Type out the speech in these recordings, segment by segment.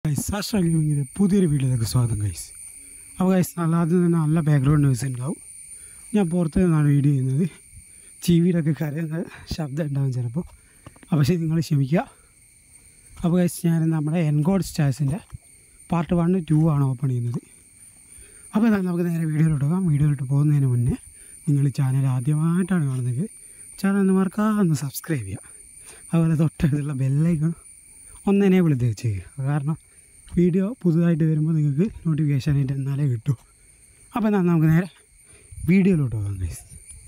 𝐿𝐴𝐴 പുതിയൊരു വീഡിയോയിലേക്ക് സ്വാഗതം ഗൈസ്. അപ്പോൾ ഗൈസ് ആദ്യം തന്നെ നല്ല ബാക്ക്ഗ്രൗണ്ട് നോയ്സ് ഉണ്ടാവും. ഞാൻ പുറത്ത് നിന്നാണ് വീഡിയോ ചെയ്യുന്നത്. ചീവിയിലൊക്കെ കരയുന്ന ശബ്ദം ഉണ്ടാവും ചിലപ്പോൾ, പക്ഷേ നിങ്ങൾ ക്ഷമിക്കുക. അപ്പോൾ ഗൈസ് ഞാൻ നമ്മുടെ എൻകോഡ് സ്റ്റാഴ്സിൻ്റെ പാർട്ട് 1, 2 ആണ് ഓപ്പൺ ചെയ്യുന്നത്. അപ്പോൾ നമുക്ക് നേരെ വീഡിയോയിലോട്ട് പോകാം. വീഡിയോയിലോട്ട് പോകുന്നതിന് മുന്നേ നിങ്ങൾ ചാനൽ ആദ്യമായിട്ടാണ് കാണുന്നത്, ചാനൽ ഒന്ന് മറക്കാതെ സബ്സ്ക്രൈബ് ചെയ്യുക. അതുപോലെ തൊട്ടടുത്തുള്ള ബെല്ലൈക്കൺ ഒന്ന് എനേബിൾ ചെയ്ത് ചെയ്യുക. കാരണം വീഡിയോ പുതുതായിട്ട് വരുമ്പോൾ നിങ്ങൾക്ക് നോട്ടിഫിക്കേഷനായിട്ട് എന്നാലേ കിട്ടൂ. അപ്പോൾ എന്നാൽ നമുക്ക് നേരെ വീഡിയോയിലോട്ട് പോകാം ഗൈസ്.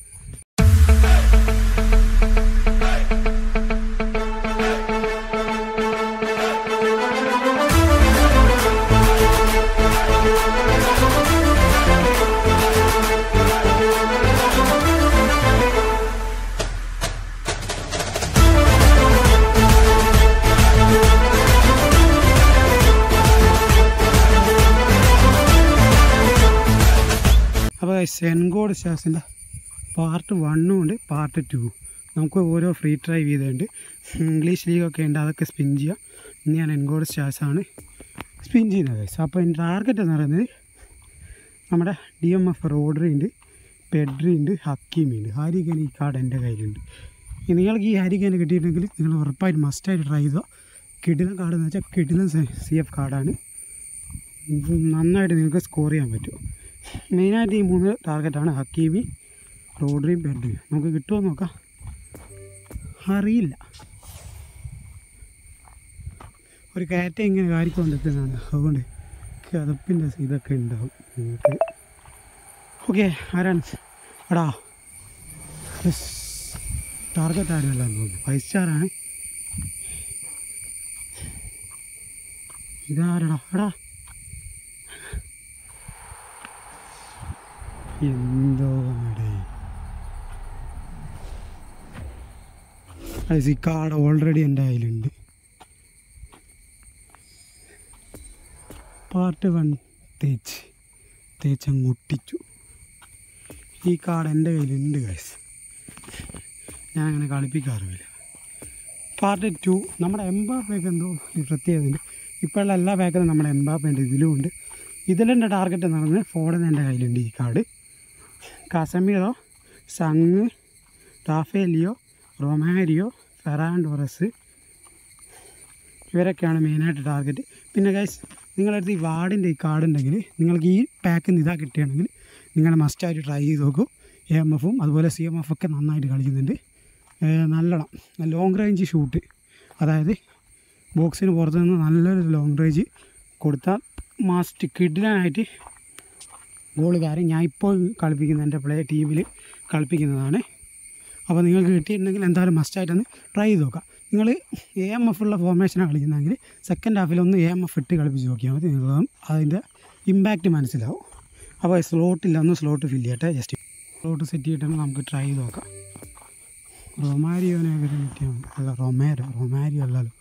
അപ്പോൾ എൻകോഡ് സ്റ്റാഴ്സിൻ്റെ പാർട്ട് 1 ഉണ്ട്, പാർട്ട് 2 നമുക്ക് ഓരോ ഫ്രീ ഡ്രൈവ് ചെയ്തിട്ടുണ്ട്. ഇംഗ്ലീഷ് ലീഗൊക്കെ ഉണ്ട്, അതൊക്കെ സ്പിൻ ചെയ്യാം. ഇന്ന് ഞാൻ എൻകോഡ് സ്റ്റാഴ്സാണ് സ്പിൻ ചെയ്യുന്നത് ഗൈസ്. അപ്പോൾ എൻ്റെ ടാർഗറ്റ് എന്ന് പറയുന്നത് നമ്മുടെ DMF റോഡറി ഉണ്ട്, പെഡ്രി ഉണ്ട്, ഹക്കീമി ഉണ്ട്. ഹാരിഖാൻ ഈ കാർഡ് എൻ്റെ കയ്യിലുണ്ട്. നിങ്ങൾക്ക് ഈ ഹാരിഖാൻ കിട്ടിയിട്ടുണ്ടെങ്കിൽ നിങ്ങൾ ഉറപ്പായിട്ട് മസ്റ്റായിട്ട് ട്രൈ ചെയ്തോ. കിടിലൻ കാർഡ് എന്ന് വെച്ചാൽ കിടിലൻ CF കാർഡാണ്. നന്നായിട്ട് നിങ്ങൾക്ക് സ്കോർ ചെയ്യാൻ പറ്റും. മെയിനായിട്ട് ഈ 3 ടാർഗറ്റാണ്, ഹക്കീമി, റോഡറി, പെഡ്രി. നമുക്ക് കിട്ടുമോ നോക്കാം, അറിയില്ല. ഒരു കയറ്റ ഇങ്ങനെ കാരിക്കൊണ്ടെത്തുന്നതാണ്, അതുകൊണ്ട് കിതപ്പിൻ്റെ ഇതൊക്കെ ഉണ്ടാവും നിങ്ങൾക്ക്. ഓക്കെ, ആരാണ് എടാ ടാർഗറ്റ് ആരുമല്ല എന്ന് തോന്നുന്നു, 5 സ്റ്റാറാണ്. ഇതാരടാ എടാ, എന്തോ ഈ കാർഡ് ഓൾറെഡി എൻ്റെ കയ്യിലുണ്ട്. പാർട്ട് 1 തേച്ചങ്ങ് ഒട്ടിച്ചു. ഈ കാർഡ് എൻ്റെ കയ്യിലുണ്ട് ഗൈസ്, ഞാൻ അങ്ങനെ കളിപ്പിക്കാറുമില്ല. പാർട്ട് 2 നമ്മുടെ എംബാപ്പയ്ക്ക് എന്തോ പ്രത്യേകതയുണ്ട്. ഇപ്പോഴുള്ള എല്ലാ പാക്കിലും നമ്മുടെ എംബാപ്പേൻ്റെ ഇതിലുമുണ്ട്. ഇതിലെൻ്റെ ടാർഗറ്റ് എന്ന് പറഞ്ഞാൽ ഫോർഡൻ എൻ്റെ കയ്യിലുണ്ട്. ഈ കാർഡ് കസമീറോ, സങ്, റാഫേലിയോ, റൊമാരിയോ, ഫെറാൻ ടോറസ് ഇവരൊക്കെയാണ് മെയിനായിട്ട് ടാർഗറ്റ്. പിന്നെ ഗൈസ് നിങ്ങളടുത്ത് ഈ വാർഡിൻ്റെ ഈ കാർഡ് ഉണ്ടെങ്കിൽ നിങ്ങൾക്ക് ഈ പാക്കിൽ നിന്ന് ഇതാ കിട്ടുകയാണെങ്കിൽ നിങ്ങൾ മസ്റ്റായിട്ട് ട്രൈ ചെയ്ത് നോക്കൂ. AMFും അതുപോലെ CMF ഒക്കെ നന്നായിട്ട് കളിക്കുന്നുണ്ട്. നല്ലോണം ലോങ് റേഞ്ച് ഷൂട്ട്, അതായത് ബോക്സിന് പുറത്ത് നിന്ന് നല്ലൊരു ലോങ് റേഞ്ച് കൊടുത്താൽ മസ്റ്റ് കിഡിലായിട്ട് ഗോളുകാരൻ ഞാൻ ഇപ്പോൾ കളിപ്പിക്കുന്ന എൻ്റെ ടീമിൽ കളിപ്പിക്കുന്നതാണ്. അപ്പോൾ നിങ്ങൾക്ക് കിട്ടിയിട്ടുണ്ടെങ്കിൽ എന്തായാലും മസ്റ്റായിട്ടൊന്ന് ട്രൈ ചെയ്ത് നോക്കാം. നിങ്ങൾ AMF ഉള്ള ഫോർമേഷനാണ് കളിക്കുന്നതെങ്കിൽ സെക്കൻഡ് ഹാഫിലൊന്ന് AMF ഇട്ട് കളിപ്പിച്ച് നോക്കിയാൽ മതി, നിങ്ങൾക്ക് അതിൻ്റെ ഇമ്പാക്റ്റ് മനസ്സിലാവും. അപ്പോൾ സ്ലോട്ടില്ല, ഒന്ന് സ്ലോട്ട് ഫില്ല് ചെയ്യട്ടെ. ജസ്റ്റ് സ്ലോട്ട് സെറ്റ് ചെയ്തിട്ട് നമുക്ക് ട്രൈ ചെയ്ത് നോക്കാം. റൊമാരിയോനെ കിട്ടിയാൽ മതി. അല്ല, റൊമാരിയോ അല്ലല്ലോ,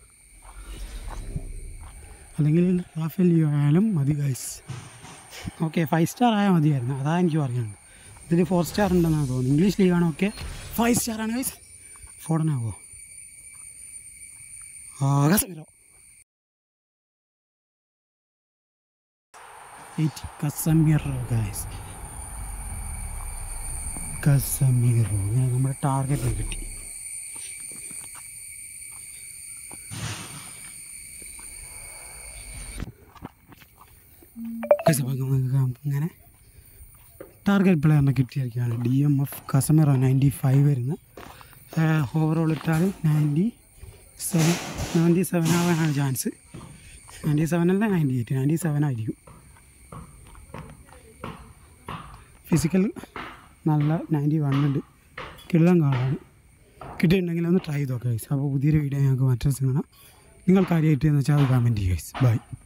അല്ലെങ്കിൽ റാഫേലിയോ ആയാലും മതി ഗൈസ്. ഓക്കെ, 5 സ്റ്റാർ ആയാൽ മതിയായിരുന്നു, അതാണ് എനിക്ക് പറയുന്നത്. ഇതിൽ 4 സ്റ്റാർ ഉണ്ടെന്നാണ് തോന്നുന്നു. ഇംഗ്ലീഷ് ലീഗാണ്. ഓക്കെ, 5 സ്റ്റാറാണ് ഗൈസ്. ഫോർഡനാവോ? Casemiro guys, Casemiro. ഇങ്ങനെ നമ്മുടെ ടാർഗറ്റ് കിട്ടി. ഇങ്ങനെ ടാർഗറ്റ് പ്ലെയറിനെ കിട്ടിയിരിക്കുകയാണ്. DMF കസമീറോ 95 വരുന്ന. ഓവറോൾ ഇട്ടാൽ 97 ആവാനാണ് ചാൻസ്. 97 അല്ല, 98, 97 ആയിരിക്കും. ഫിസിക്കൽ നല്ല 91 ഉണ്ട്. കിള്ളം കാണാൻ കിട്ടിയിട്ടുണ്ടെങ്കിൽ ഒന്ന് ട്രൈ ചെയ്ത് നോക്കാം ഗൈസ്. അപ്പോൾ പുതിയൊരു വീഡിയോ ഞങ്ങൾക്ക് മറ്റൊരു കാണാം. നിങ്ങൾ കാര്യമായിട്ട് എന്ന് വെച്ചാൽ അത് കമൻറ്റ് ചെയ്യുക ഗൈസ്. ബൈ.